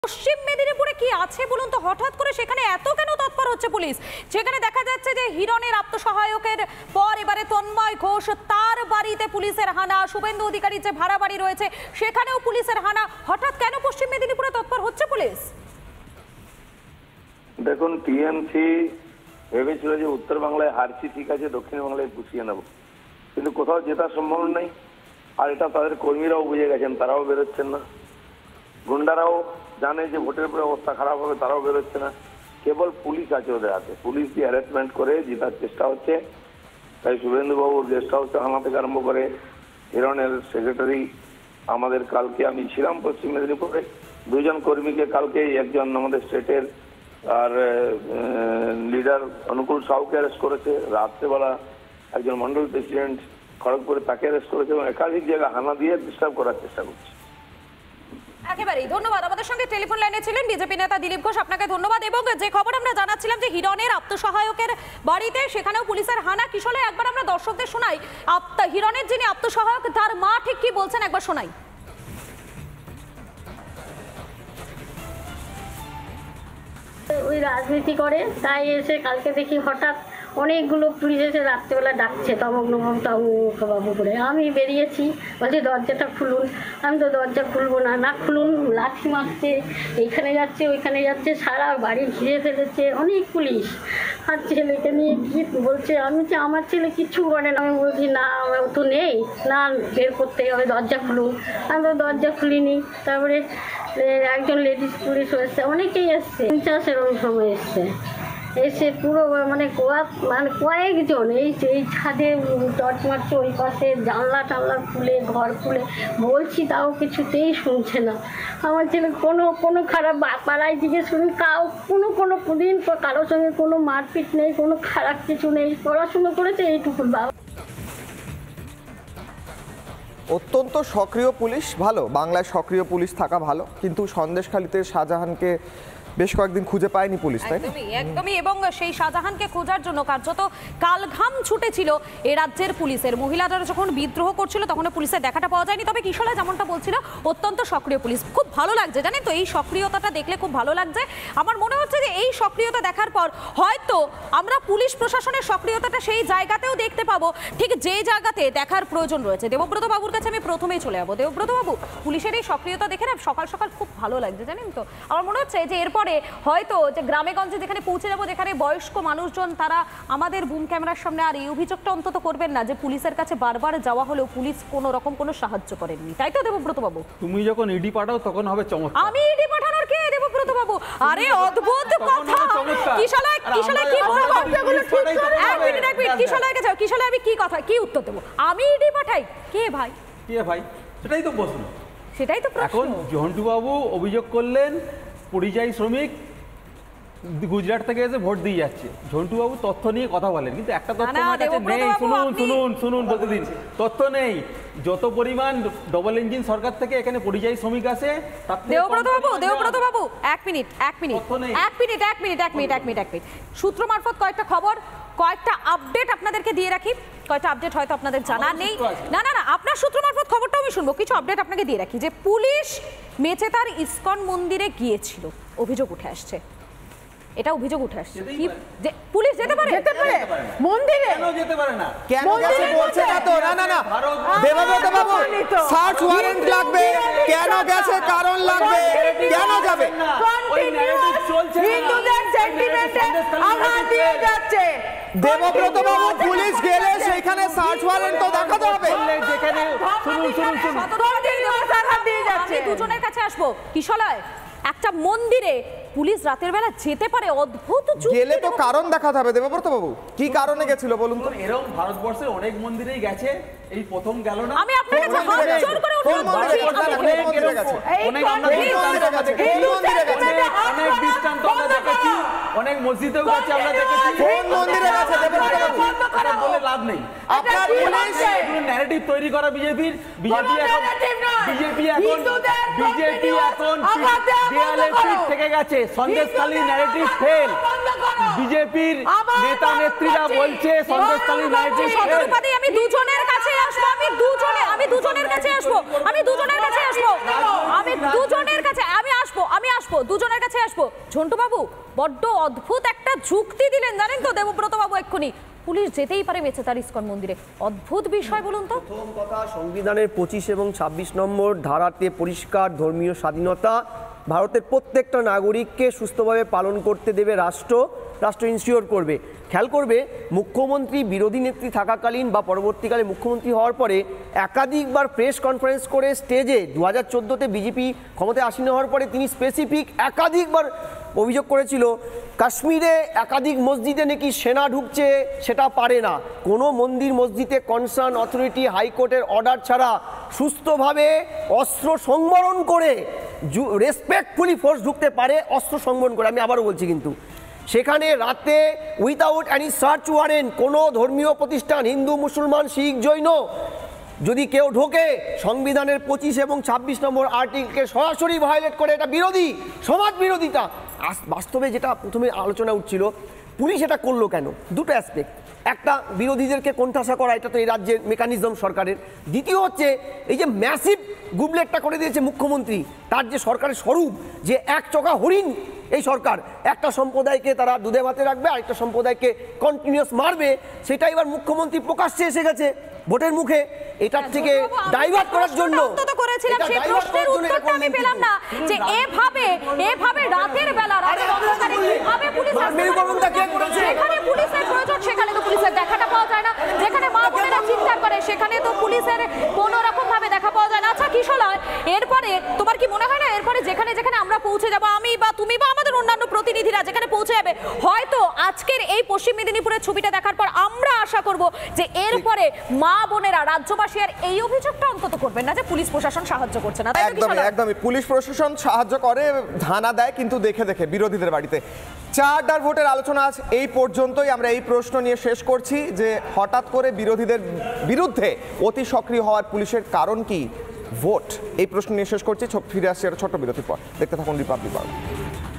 পশ্চিম মেদিনীপুরে কি আছে বলুন তো, হঠাৎ করে সেখানে এত কেন তৎপর হচ্ছে পুলিশ? সেখানে দেখা যাচ্ছে যে হিরণের আত্মসহায়কের পর এবারে তন্ময় ঘোষ, তার বাড়িতে পুলিশের হানা। শুভেন্দু অধিকারীর যে ভাড়া বাড়ি রয়েছে সেখানেও পুলিশের হানা। হঠাৎ কেন পশ্চিম মেদিনীপুরে তৎপর হচ্ছে পুলিশ? দেখুন, টিএমসি ভেবেছিল যে উত্তর বাংলায় হারছি, ঠিক আছে, দক্ষিণ বাংলায় পুষিয়ে নেব, কিন্তু কোথাও জেতার সম্ভাবনা নেই। আর এটা তাদের কর্মীরাও বুঝে গেছেন, তারাও বেরোচ্ছেন না। গুন্ডারাও জানে যে ভোটের পরে অবস্থা খারাপ হবে, তারাও বেরোচ্ছে না। কেবল পুলিশ আছে ওদের হাতে, পুলিশ দিয়ে হ্যারাসমেন্ট করে জেতার চেষ্টা হচ্ছে। তাই শুভেন্দু বাবুর গেস্ট হাউসে হানা থেকে আরম্ভ করে হিরণের সেক্রেটারি, আমাদের কালকে আমি ছিলাম পশ্চিম মেদিনীপুরে, দুজন কর্মীকে কালকে একজন আমাদের স্টেটের আর লিডার অনুকূল সাউকে অ্যারেস্ট করেছে। রাত্রেবেলা একজন মন্ডল প্রেসিডেন্ট খড়গপুরে, তাকে অ্যারেস্ট করেছে এবং একাধিক জায়গায় হানা দিয়ে ডিস্টার্ব করার চেষ্টা করছে। একেবারেই ধন্যবাদ। আমাদের সঙ্গে টেলিফোন লাইনে ছিলেন বিজেপি নেতা দিলীপ ঘোষ, আপনাকে ধন্যবাদ। এবং যে খবর আমরা জানাচ্ছিলাম যে হিরণের আত্মসহায়কের বাড়িতে সেখানেও পুলিশের হানা, কিশোরে একবার আমরা দর্শকদের শোনাই হিরণের যিনি আত্মসহায়ক তার মা ঠিক কি বলছেন, একবার শোনাই। ওই রাজনীতি করে, তাই এসে কালকে দেখি হঠাৎ অনেকগুলো পুলিশ এসে রাত্রেবেলা ডাকছে তমক করে। আমি বেরিয়েছি, বলছি দরজাটা খুলুন। আমি তো দরজা খুলবো না, না খুলুন, লাঠি মারছে, এইখানে যাচ্ছে ওইখানে যাচ্ছে, সারা বাড়ি ঘিরে ফেলেছে অনেক পুলিশ। আর ছেলেকে নিয়ে কি বলছে, আমি বলছি আমার ছেলে কিচ্ছু করে না। আমি বলছি না, ও তো নেই, না বের করতে হবে, দরজা খুলুন। আমি তো দরজা খুলিনি। তারপরে একজন লেডিস পুলিশ এসছে, অনেকেই এসছে, 50 এরকম সময় এসছে। এসে পুরো মানে কয়েকজন এই ছাদে টর্চ মারছে, ওই পাশে জানলা টানলা খুলে, ঘর খুলে বলছি, তাও কিছুতেই শুনছে না। আমার ছেলে কোনো খারাপ পাড়ায় জিজ্ঞেস শুনি, কোনো দিন কারোর সঙ্গে কোনো মারপিট নেই, কোনো খারাপ কিছু নেই, পড়াশুনো করেছে এইটুকু। বাবা অত্যন্ত সক্রিয় পুলিশ, ভালো, বাংলায় সক্রিয় পুলিশ থাকা ভালো, কিন্তু সন্দেশখালীতে শাহজাহানকে বেশ কয়েকদিন খুঁজে পায়নি পুলিশ, তাই না? একদমই। এবং সেই শাহজাহানকে খোঁজার জন্য কার্যত কালঘাম ছুটেছিল এ রাজ্যের পুলিশের। মহিলারা যখন বিদ্রোহ করছিল তখন পুলিশের দেখাটা পাওয়া যায়নি। তবে কিশোরা যেমনটা বলছিল, অত্যন্ত সক্রিয় পুলিশ, খুব ভালো লাগছে, জানেন তো, এই সক্রিয়তাটা দেখলে খুব ভালো লাগছে। আমার মনে হচ্ছে যে এই সক্রিয়তা দেখার পর হয়তো আমরা পুলিশ প্রশাসনের সক্রিয়তাটা সেই জায়গাতেও দেখতে পাবো, ঠিক যে জায়গাতে দেখার প্রয়োজন রয়েছে। দেবব্রত বাবুর কাছে আমি প্রথমেই চলে যাবো। দেবব্রত বাবু, পুলিশের এই সক্রিয়তা দেখে না সকাল সকাল খুব ভালো লাগছে, জানেন তো। আমার মনে হচ্ছে যে এরপরে হয়তো যে গ্রামে গঞ্জে যেখানে পৌঁছে যাবো, যেখানে বয়স্ক মানুষজন তারা আমাদের বুম ক্যামেরার সামনে আর এই অভিযোগটা অন্তত করবেন না যে পুলিশের কাছে বারবার যাওয়া হলেও পুলিশ কোনো রকম কোনো সাহায্য করেননি, তাই তো দেবব্রত বাবু? তুমি যখন ইডি পাঠাও তখন হবে চমৎকার। আমি ইডি পাঠানোর কে দেবব্রত বাবু? আরে অদ্ভুত কথা। কিশোরা কি বলবো? এক মিনিট, কিশোরাকে যাও। কিশোরা, আমি কি কথা, কি উত্তর দেবো? আমি ইডি পাঠাই? কে ভাই? সেটাই তো প্রশ্ন। সেটাই তো প্রশ্ন। এখন ঝন্টু বাবু অভিযোগ করলেন পরিযায়ী শ্রমিক গুজরাট থেকে এসে ভোট দিয়ে যাচ্ছে। ঝন্টু বাবু তথ্য নিয়ে কথা বলেন, কিন্তু একটা তথ্য আমার কাছে নেই। শুনুন বলতে দিন, তথ্য নেই। যত পরিমাণ ডবল ইঞ্জিন সরকার থেকে এখানে পরিযায়ী শ্রমিক আসে, দেবব্রত বাবু এক মিনিট, সূত্র মারফত কয়েকটা খবর, কয়েকটা আপডেট আপনাদেরকে দিয়ে রাখি। কয়েকটা আপডেট হয়তো আপনাদের জানা নেই। না, আপনার সূত্র মারফত খবরটাও আমি শুনবো। কিছু আপডেট আপনাকে দিয়ে রাখি যে পুলিশ মেচেদার ইসকন মন্দিরে গিয়েছিল, অভিযোগ উঠে আসছে। এটা অভিযোগ উঠে আসছে কি যে পুলিশ যেতে পারে মন্দিরে? কেন যেতে পারে না? কেন গেছে বলছে না তো। না দেবব্রত বাবু, সার্চ ওয়ারেন্ট লাগবে, কেন গেছে কারণ লাগবে, কেন যাবে? হিন্দুদের সেন্টিমেন্টে আঘাত দিয়ে যাচ্ছে দেবব্রত বাবু, পুলিশ গেলে সেখানে সার্চ ওয়ারেন্ট তো দেখাতে হবে। যেখানে আমি দুজনের কাছে আসবো। কিশোরায় একটা মন্দিরে পুলিশ রাতের বেলা যেতে পারে? অদ্ভুত। গেলে তো কারণ দেখাতে হবে দেবব্রত বাবু, কি কারণে গেছিল বলুন তো? এরকম ভারতবর্ষের অনেক মন্দিরেই গেছে, এই প্রথম গেল না। আমি আপনার কাছে হাত জোড় করে অনুরোধ করছি, অনেক মসজিদেও গেছে, আমরা দেখেছি। কোন মন্দিরে গেছে দেবব্রত বাবু? এটা বলে লাভ নেই। আপনার পুলিশ ন্যারেটিভ তৈরি করা বিজেপি এখন দেয়ালে পিঠ থেকে গেছে। Sandeshkhali narrative fail. বিজেপির নেতা নেত্রীরা বলছে সন্দেশখালী ন্যারেটিভ ফেল। আমি দুজনের কাছে আসবো, আমি দুজনের কাছে আসবো, আমি আসবো। আসবো দুজনের কাছে আসবো। ঝন্টু বাবু, বড্ড অদ্ভুত একটা যুক্তি দিলেন জানেন তো দেবব্রত বাবু এক্ষুনি, পুলিশ যেতেই পারে বেচেতার ইস্কন মন্দিরে। অদ্ভুত বিষয় বলুন তো। প্রথম কথা, সংবিধানের 25 এবং 26 নম্বর ধারাতে পরিষ্কার ধর্মীয় স্বাধীনতা ভারতের প্রত্যেকটা নাগরিককে সুস্থভাবে পালন করতে দেবে রাষ্ট্র ইনশিওর করবে। খেয়াল করবে, মুখ্যমন্ত্রী বিরোধী নেত্রী থাকাকালীন বা পরবর্তীকালে মুখ্যমন্ত্রী হওয়ার পরে একাধিকবার প্রেস কনফারেন্স করে স্টেজে 2014-তে বিজেপি ক্ষমতায় আসীন হওয়ার পরে তিনি স্পেসিফিক একাধিকবার অভিযোগ করেছিল কাশ্মীরে একাধিক মসজিদে নাকি সেনা ঢুকছে, সেটা পারে না। কোনো মন্দির মসজিদে কনসার্ন অথরিটি হাইকোর্টের অর্ডার ছাড়া সুস্থভাবে অস্ত্র সংবরণ করে রেসপেক্টফুলি ফোর্স ঢুকতে পারে, অস্ত্র সংবরণ করে। আমি আবারও বলছি, কিন্তু সেখানে রাতে উইথাউট এনি সার্চ ওয়ারেন্ট কোনো ধর্মীয় প্রতিষ্ঠান, হিন্দু, মুসলমান, শিখ, জৈন, যদি কেউ ঢোকে সংবিধানের 25 এবং 26 নম্বর আর্টিকেলকে সরাসরি ভায়োলেট করে, এটা বিরোধী, সমাজ বিরোধিতা। বাস্তবে যেটা প্রথমে আলোচনা উঠছিল, পুলিশ এটা করলো কেন? দুটো অ্যাসপেক্ট। একটা, বিরোধীদেরকে কোণঠাসা করা, এটা তো এই রাজ্যের মেকানিজম সরকারের। দ্বিতীয় হচ্ছে এই যে ম্যাসিভ গুবলেটটা করে দিয়েছে মুখ্যমন্ত্রী, তার যে সরকারের স্বরূপ, যে এক চোখা হরিণ এই সরকার, একটা সম্প্রদায়কে তারা দুধে ভাতে রাখবে, আরেকটা সম্প্রদায়কে কন্টিনিউয়াস মারবে, সেটা এবার মুখ্যমন্ত্রী প্রকাশ্যে এসে গেছে ভোটের মুখে। এটার থেকে ডাইভার্ট করার জন্য করেছিলাম, সেই প্রশ্নের উত্তরটা আমি পেলাম না, যে এভাবে রাতের বেলা কিভাবে পুলিশ সেখানে পুলিশের প্রয়োজন, সেখানে তো পুলিশের দেখাটা পাওয়া যায় না। যেখানে মা বোনেরা চিৎকার করে সেখানে তো পুলিশের কোনো রকম ভাবে দেখা পাওয়া যায় না। আচ্ছা কিশলয়, এরপরে তোমার কি মনে হয় না এরপরে যেখানে যেখানে আমরা পৌঁছে যাবো, আমি বা তুমি বা আমাদের অন্যান্য প্রতিনিধিরা যেখানে পৌঁছে যাবে, হয়তো আজকের এই পশ্চিম মেদিনীপুরের ছবিটা দেখার পর আমরা আশা করব যে এরপরে মা বোনেরা, রাজ্যবাসী আর এই অভিযোগটা অন্তত করবেন না যে পুলিশ প্রশাসন সাহায্য করছে না। একদমই পুলিশ প্রশাসন সাহায্য করে, ধানা দেয়, কিন্তু দেখে দেখে বিরোধীদের বাড়িতে। চারটার ভোটের আলোচনা আজ এই পর্যন্তই। আমরা এই প্রশ্ন নিয়ে শেষ করছি যে হঠাৎ করে বিরোধীদের বিরুদ্ধে অতি সক্রিয় হওয়ার পুলিশের কারণ কি? ভোট। এই প্রশ্ন নিয়ে শেষ করছি। ফিরে আসছি একটা ছোট্ট বিরতির পর। দেখতে থাকুন রিপাবলিক বাংলা।